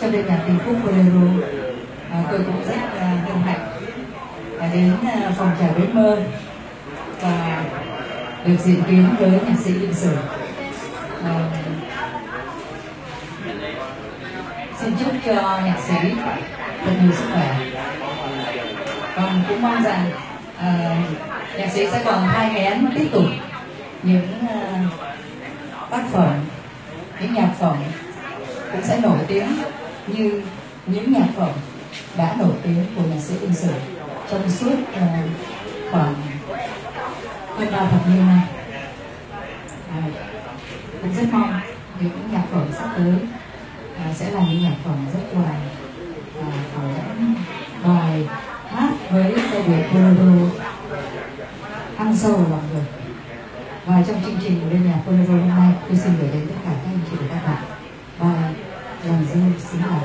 trong đêm nhạc tình khúc Bolero. Tôi cũng rất hân hạnh đến phòng trà Bến Mơ và được diễn kiến với nhạc sĩ Yên Sử. Xin chúc cho nhạc sĩ thật nhiều sức khỏe. Còn cũng mong rằng nhạc sĩ sẽ còn thai nghén tiếp tục những tác phẩm, những nhạc phẩm cũng sẽ nổi tiếng như những nhạc phẩm đã nổi tiếng của nhạc sĩ Yên Sử trong suốt khoảng hơn 3 thập niên nay. Cũng rất mong những nhạc phẩm sắp tới sẽ là những nhạc phẩm rất là bài hát với giai điệu Bolero ăn sâu vào lòng người. Và trong chương trình của đêm nhạc Bolero hôm nay, tôi xin gửi đến tất cả các anh chị và các bạn bài Làm Dâu Xính Làng.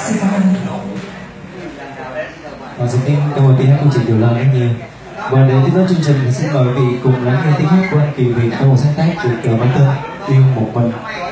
Xin cảm ơn. Và xin cảm ơn tiếng hát của chị Kiều Lan rất nhiều. Và để tiếp nối chương trình thì xin mời quý vị cùng lắng nghe tiếng hát của anh Kiều Việt trong một sáng tác được mang tên Yêu Một Mình.